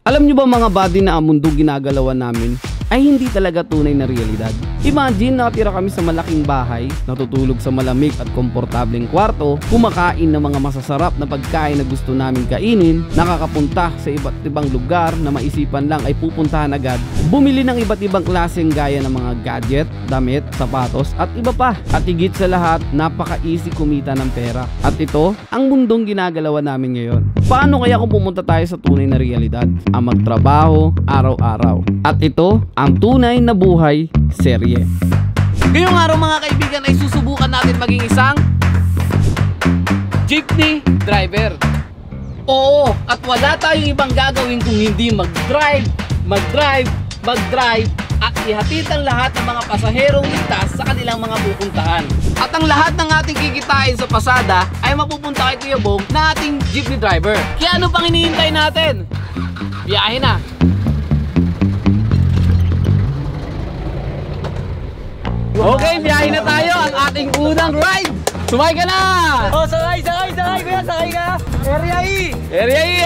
Alam nyo ba mga buddy na ang mundong ginagalawan namin ay hindi talaga tunay na realidad? Imagine nakatira kami sa malaking bahay, natutulog sa malamig at komportableng kwarto, kumakain ng mga masasarap na pagkain na gusto namin kainin, nakakapunta sa iba't ibang lugar na maisipan lang ay pupuntahan agad, bumili ng iba't ibang klaseng gaya ng mga gadget, damit, sapatos at iba pa. At higit sa lahat, napaka-easy kumita ng pera. At ito, ang mundong ginagalawan namin ngayon. Paano kaya kung pumunta tayo sa tunay na realidad? Ang magtrabaho araw-araw. At ito, ang tunay na buhay serye. Ngayong araw mga kaibigan ay susubukan natin maging isang jeepney driver. Oo, at wala tayong ibang gagawin kung hindi mag-drive at ihatid ang lahat ng mga pasaherong ligtas sa kanilang mga pupuntahan. At ang lahat ng ating kikitain sa pasada ay mapupunta kay Kuya Bong na ating jeepney driver. Kaya ano pang hinihintay natin? Biyahe na! Okay, biyahe na tayo ang ating unang ride! Sumakay ka na! Oh, sakay kuya, sakay ka! Area E! Area E!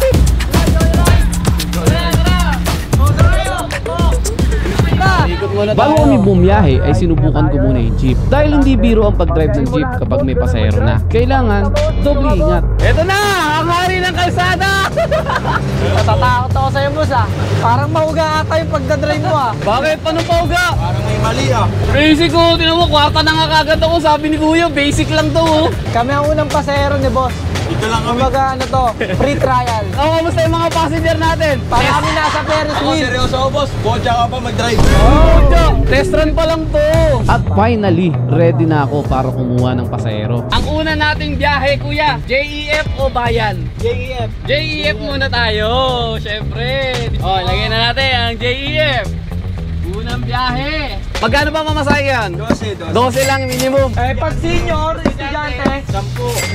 Bago kami bumiyahe ay sinubukan ko muna yung jeep. Dahil hindi biro ang pag-drive ng jeep kapag may pasahero na. Kailangan doble ingat. Eto na! Ang hari ng kalsada! Natatakot ako sa'yo, boss ah. Parang mahuga ata yung pagdadrive mo ah. Bakit? Paano pauga? Parang may mali ah. Basic ko! Tinan mo, kwarta na nga kagad ako. Sabi ni Kuya, basic lang to oh. Kami ang unang pasahero ni boss. Ito lang kami. Kumbaga ano to, free trial. Oh, kamusta yung mga passenger natin? Para kami nasa Ferris Ako wheel. seryoso ako boss. Bodya ka pa mag-drive. Oh, test run pa lang to. At finally, ready na ako para kumuha ng pasahero. Ang una nating biyahe, Kuya, JEF o Bayan? JEF. JEF muna tayo, syempre. Oh, lagyan na natin ang JEF. Unang biyahe. Magkano ba mamasahe yan? 12. 12 lang minimum. Eh pag senior, estudyante. 10.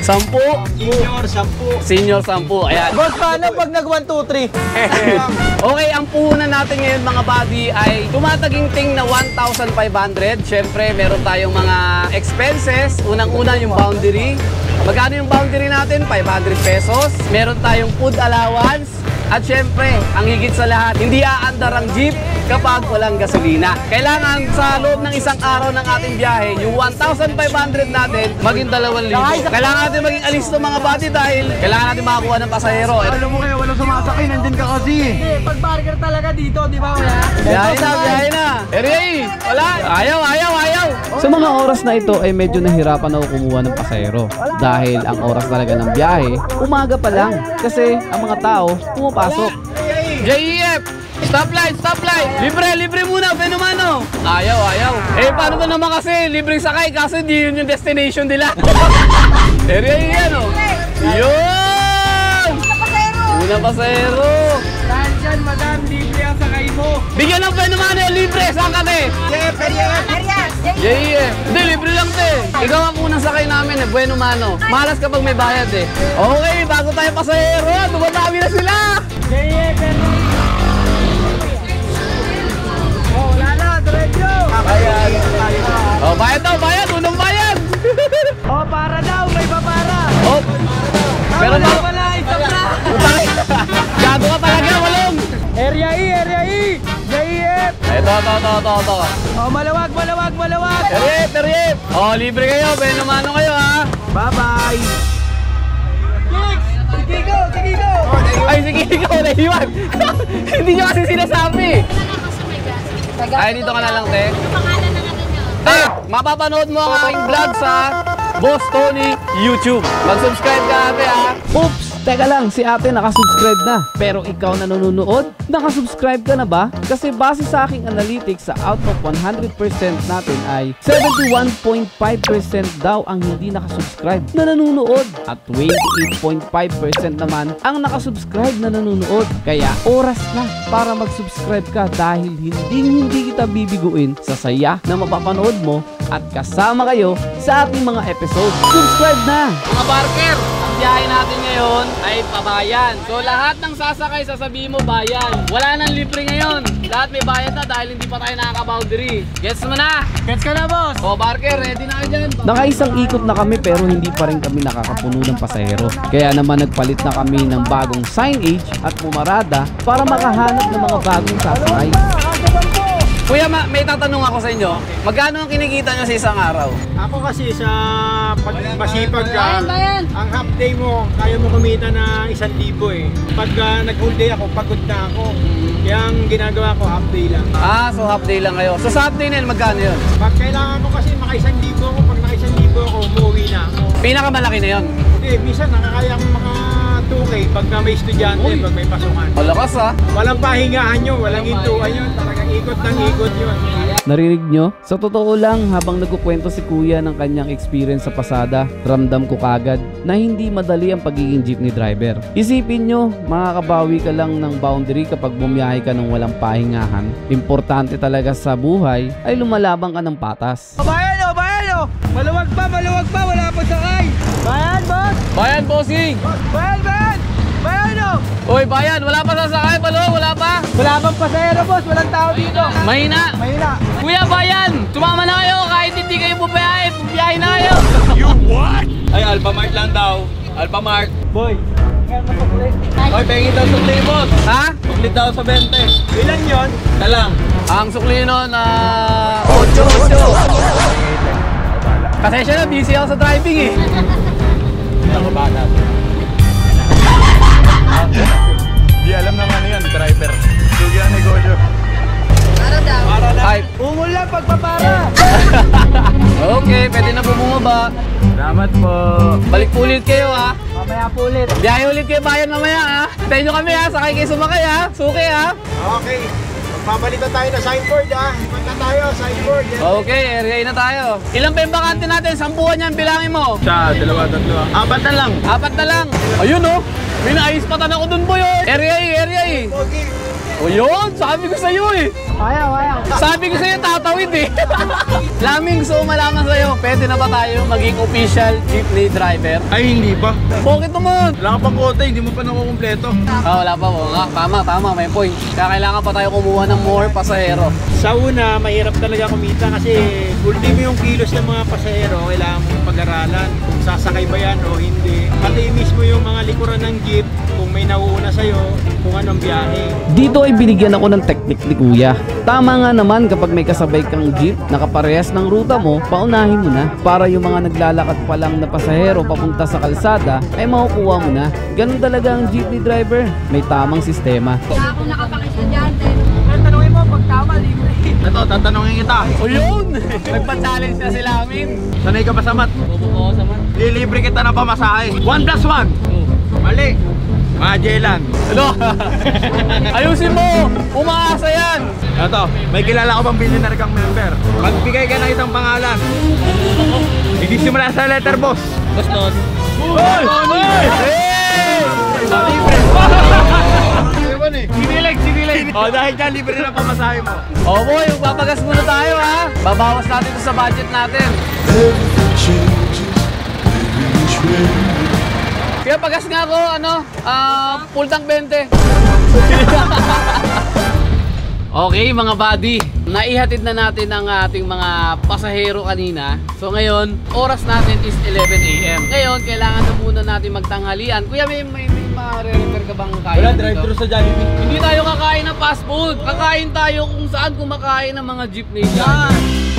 10? Senior 10. Senior 10. Ayan. Boss, paano pag nag 1, 2, 3? Okay, ang puhunan natin ngayon mga buddy ay tumataginting na 1,500. Syempre, meron tayong mga expenses. Unang-una yung boundary. Magkano yung boundary natin? 500 pesos. Meron tayong food allowance. At syempre, ang higit sa lahat, hindi aandar ang jeep kapag walang gasolina. Kailangan sa loob ng isang araw ng ating biyahe, yung 1,500 natin, maging 2,000. Kailangan natin maging alisto mga buddy dahil kailangan natin makakuha ng pasahero. Alam mo kaya walang sumasakay, nandyan ka kasi. Hindi, pag barker talaga dito, di ba kuya? Biyahe na. Area E, wala. Ayaw. Sa mga oras na ito ay medyo nahirapan ako kumuha ng pasahero. Dahil ang oras talaga ng biyahe, umaga pa lang. Kasi ang mga tao pumapasok. JEF! Stoplight! Libre muna, Fenomano! Ayaw. Eh, paano ba naman kasi? Libreng sakay, kaso hindi yun yung destination nila. Area E yan, oh. Yun! Una pasahero! Dahil dyan, madam, libre ang sakay mo. Bigyan ng Fenomano, libre! Saan ka, te? JEF! Hindi, libre lang, te. Ikaw ang unang sakay namin, eh. Bueno mano. Malas kapag may bayad, eh. Okay, bago tayo pasahero, dumadami na sila! JEF, oh, wala na, diretso. Oh, bayad daw, bayad! Unang bayad! Oh, para daw, may papara. Oh! Pero Wala daw... pala, isang na. Gago ka talaga, walong! Area E, JEF. Ito. Oh, malawag. Teriep! Oh, libre kayo, Fenomano kayo, ha? Bye-bye. Sige go. Ay, sige, ikaw, nahiwan! Hindi nyo kasi sinasabi! Ay, dito ka na lang, te. Te, mapapanood mo ang aking vlog sa Boss Tony YouTube. Mag-subscribe ka, ate, ha? Oops! Teka lang, si ate nakasubscribe na. Pero ikaw na nanonood, nakasubscribe ka na ba? Kasi base sa aking analytics, sa out of 100% natin ay 71.5% daw ang hindi nakasubscribe na nanonood. At 28.5% naman ang nakasubscribe na nanonood. Kaya oras na para mag-subscribe ka dahil hindi kita bibiguin sa saya na mapapanood mo at kasama kayo sa ating mga episode. Subscribe na! Mga barker! biyahe natin ngayon ay pabayan. So lahat ng sasakay sasabihin mo bayan. Wala nang libre ngayon. Lahat may bayad na dahil hindi pa tayo nakaka-boundary. Gets mo na? Gets ka na, boss! O Barker, ready na kayo dyan? Nakaisang ikot na kami pero hindi pa rin kami nakakapuno ng pasahero. Kaya naman nagpalit na kami ng bagong signage at pumarada para makahanap ng mga bagong sasakay. Kuya, may tatanong ako sa inyo. Magkano ang kinikita nyo sa isang araw? Ako kasi sa masipag ka, ang half day mo, kaya mo kumita na 1,000 eh. Pag nag-whole day ako, pagod na ako. Kaya ang ginagawa ko, half day lang. Ah, so half day lang kayo. So sa half day na yun, magkano yun? Pag kailangan ko kasi maka 1,000 ako, pag naka 1,000 ako, umuwi na ako. Pinakamalaki na yun? Hindi, minsan nakakaya akong maka 2K pag may estudyante, pag may pasukan. Malakas ah. Walang pahingahan yun, walang hintuan yun. Talagang ikot ng ikot yun. Narinig nyo? Sa totoo lang, habang nagkukwento si Kuya ng kanyang experience sa pasada, ramdam ko kagad na hindi madali ang pagiging jeepney driver. Isipin nyo, makakabawi ka lang ng boundary kapag bumiyahe ka ng walang pahingahan. Importante talaga sa buhay ay lumalabang ka ng patas. Bayan o! Bayan o! Maluwag pa! Wala pa sakay! Bayan, boss! Bayan, bossing! Bayan! Bayan! Bayan o! Oy, bayan! Wala pa sasakay, palo? Wala pa? Wala bang pasahero, boss? Walang tao dito. Mahina! Mahina. Kuya, bayan! Sumama na kayo kahit hindi kayo bubiyahe. Bubiyahe na kayo! Ay, Alphamart lang daw. Alphamart. Boy, kaya masukli. Oy, pengi daw sukli, boss. Ha? Sukli daw sa 20. Ilan yon? Talang. Ang sukli nun, 8. Pasensya na, busy ako sa driving eh. Ako bala. Di alam naman yan, driver. Sugi ang negosyo. Para daw. Ay, Ungol lang pagpapara. okay, pwede na bumaba. Salamat po. Balik po ulit kayo ha. Mamaya po ulit. Biyahe ulit kayo bayan mamaya ha. Tayo nyo kami ha, sakay kayo sumakay ha. Suki ha. Okay. Magpapalitan tayo ng signboard ha. Punta tayo, signboard. Okay, area na tayo. Ilan pa yung bakante natin? 10 yan, bilangin mo. Siya, 2, 3. 4 na lang. 4 na lang. Ayun oh. May naispatan ako dun boy oh. Area eh. Okay. O yun, sabi ko sa'yo eh. Kaya. Sabi ko sa'yo, tatawid eh. Laming gusto ko malaman sa'yo, pwede na ba tayo maging official jeepney driver? Ay, hindi pa. Bakit naman? Wala ka pang kote, hindi mo pa nakukumpleto. Wala pa po. Tama, may point. Kaya kailangan pa tayo kumuha ng more pasahero. Sa una, mahirap talaga kumita kasi ultimo yung kilos ng mga pasahero, kailangan mong pag-aralan kung sasakay ba yan o hindi. Pati mismo yung mga likuran ng jeep, kung may nauuna sa'yo, kung anong biyahe. Dito ay binigyan ako ng teknik ni Kuya. Tama nga naman kapag may kasabay kang jeep na kaparehas ng ruta mo, paunahin mo na para yung mga naglalakad pa lang na pasahero papunta sa kalsada ay makukuha mo na. Ganun talaga ang jeepney driver. May tamang sistema. Kaya ako nakapakisadyante. Tanungin mo, pag tama, libre. Ito, tatanungin kita. O yun! Nagpa-challenge na sila amin. Sanay ka ba sa mat? Oo, saman. Lilibre kita ng pamasahe. 1+1. Mali. Magellan. Ano? Ayusin mo! Umaasa yan! Ito, may kilala ko bang billionaire kang member. Magbigay ka ng isang pangalan. Idisimula sa letter boss. Boss Don. Hoy! Hey! Libre. Sinilig. O, dahil dyan, libre na pamasahe mo. O boy, papagas muna tayo ha. Babawas natin ito sa budget natin. Kaya pagas nga ako, full tank 20. Okay mga buddy, naihatid na natin ang ating mga pasahero kanina. So ngayon, oras natin is 11 AM. Ngayon, kailangan na muna natin magtanghalian. Kuya, may ma-refer ka bang kain Wala, dito? drive-thru sa Jollibee. Hindi tayo kakain ng fast food. Kakain tayo kung saan kumakain ng mga jeepney dyan.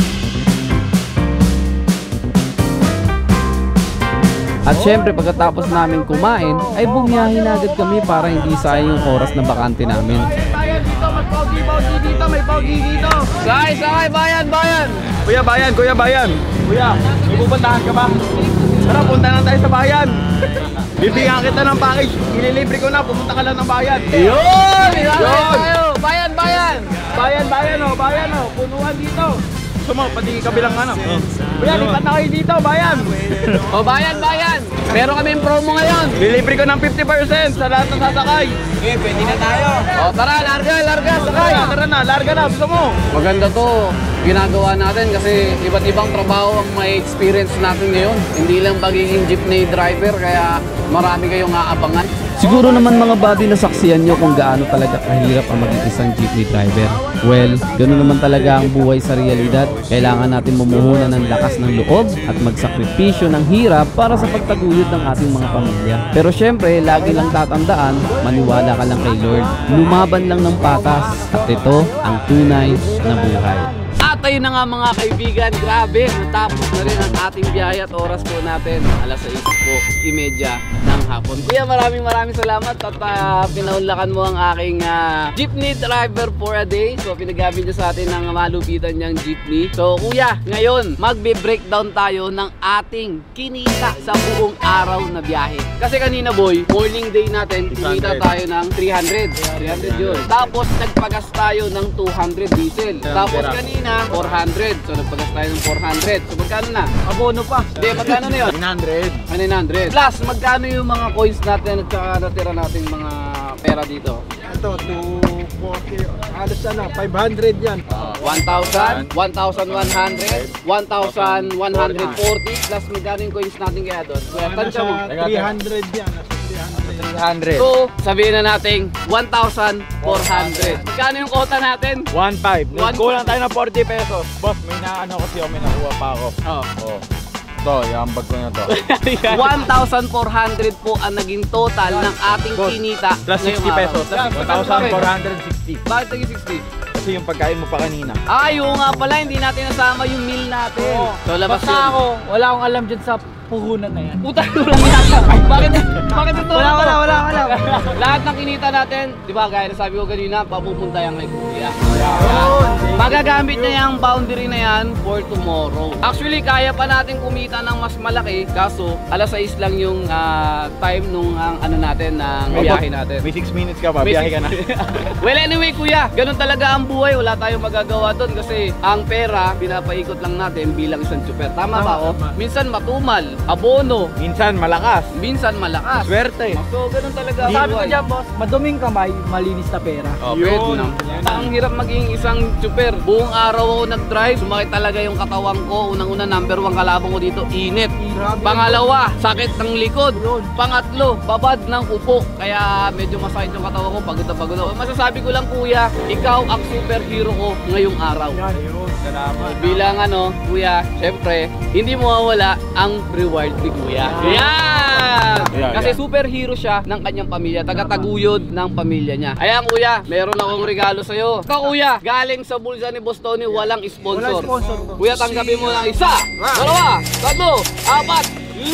At syempre pagkatapos namin kumain, ay bumiyahin na agad kami para hindi sayang yung oras na bakante namin. Bayan dito, mag-pogi-pogi dito, may pogi dito. Sakay, bayan! Kuya Bayan, Kuya Bayan. Kuya, may pupuntahan ka ba? Tara, punta na tayo sa bayan. Bibigyan kita ng package. Ililibre ko na, pumunta ka lang ng bayan. Yun! Ilalagay Yun! tayo! Bayan! Bayan o, punuan dito. gusto mo, pati kabilang ano. Kuya, lipat na kayo dito, bayan. O bayan, bayan! Meron kaming promo ngayon. Delivery ko ng 50% sa lahat ng sasakay. Okay, pwede na tayo. O tara, larga, sakay. Tara na, larga na, gusto mo. Maganda to, ginagawa natin kasi iba't ibang trabaho ang may experience natin ngayon. Hindi lang pagiging jeepney driver, kaya marami kayong aabangan. Siguro naman mga buddy, nasaksiyan nyo kung gaano talaga kahirap ang maging isang jeepney driver. Well, ganoon naman talaga ang buhay sa realidad. Kailangan natin mumuhunan ng lakas ng loob at magsakripisyo ng hirap para sa pagtaguyod ng ating mga pamilya. Pero syempre, lagi lang tatandaan, maniwala ka lang kay Lord. Lumaban lang ng patas at ito ang tunay na buhay. At ayun na nga mga kaibigan, grabe, natapos na rin ang ating biyahe at oras po natin. Alas 6:30 ng hapon. Kuya, maraming salamat at pinaunlakan mo ang aking jeepney driver for a day. So pinagamit niyo sa atin ng malupitan niyang jeepney. So kuya, ngayon magbe-breakdown tayo ng ating kinita sa buong araw na biyahe. Kasi kanina boy, morning day natin, kinita tayo ng 300 yun. Tapos nagpagas tayo ng 200 diesel. Tapos kanina 400. So nagpagas tayo ng 400. So magkano na? Abono pa. Hindi, magkano na yun? 900. 900. Plus, magkano yung mga coins natin at saka natira nating mga pera dito? Ito, 240, halos 500 yan. 1,000, 1,100, 1,140 plus magkano yung coins natin kaya doon? Kuya, tansya mo. 300 yan, nasa 300. So, sabihin na natin 1,400. Magkano yung quota natin? 1.5. Kulang tayo ng 40 pesos. Boss, may naano kasi may nakuha pa ako. Oh. Ito, yung bag ko na to. 1,400 po ang naging total ng ating kinita. Plus 60 pesos. 1,460. Bakit naging 60? Kasi yung pagkain mo pa kanina. Yung nga pala, hindi natin nasama yung meal natin. So, labas Basta yun. ako, wala akong alam dyan sa puhunan na yan. Utang walang nasa. Bakit ito? Wala. Lahat ng kinita natin, di ba, gaya na sabi ko kanina, papupunta yan kay Kuya. Magagamit niya yung boundary na yan for tomorrow. Actually, kaya pa natin kumita ng mas malaki, kaso alas 6 lang yung time nung ano natin, ng biyahe natin. May 6 minutes ka pa, biyahe ka na. Well, anyway, Kuya, ganun talaga ang buhay. Wala tayong magagawa doon kasi ang pera, pinapaikot lang natin bilang isang tsuper. Tama ba ako? Minsan matumal, abono, Minsan malakas. minsan malakas. Swerte. So, ganun talaga ang Sabi ko buhay. dyan, boss, maduming kamay, malinis na pera. Pwede Yun. na. Ang hirap maging isang tsuper. Buong araw ako nag-drive, sumakit talaga yung katawan ko. Unang-una, number 1 kalabang ko dito, init. Pangalawa, sakit ng likod. Pangatlo, babad ng upo. Kaya medyo masakit yung katawan ko, pagod na pagod ako. Masasabi ko lang, Kuya, ikaw ang superhero ko ngayong araw. Ayun, salamat. Bilang Kuya, syempre, hindi mawawala ang reward ni Kuya. Yan! Kasi superhero siya ng kanyang pamilya, taga-taguyod ng pamilya niya. Ayan Kuya, meron akong regalo sa'yo. Ito Kuya, galing sa bulsa ni Boss Tony, walang sponsor. Kuya, tanggapin mo ng 1, 2, 3, 4,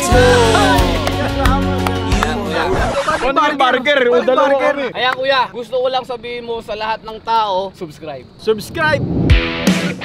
5,000. Ano yung burger? Dalawa kami. Ayan Kuya, gusto ko lang sabihin mo sa lahat ng tao, subscribe. Subscribe!